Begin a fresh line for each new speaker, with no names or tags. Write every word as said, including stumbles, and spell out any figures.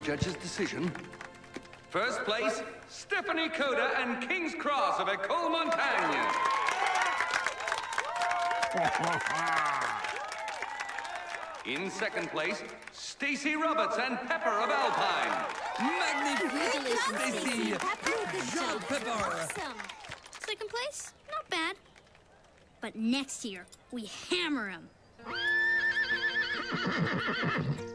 judge's decision. First place, Stephanie Coda and King's Cross of Ecole Montagne. In second place, Stacy Roberts and Pepper of Alpine.
Magnificent, Stacy!
Good
job, Pepper!
Awesome! Second place? Not bad. But next year, we hammer him.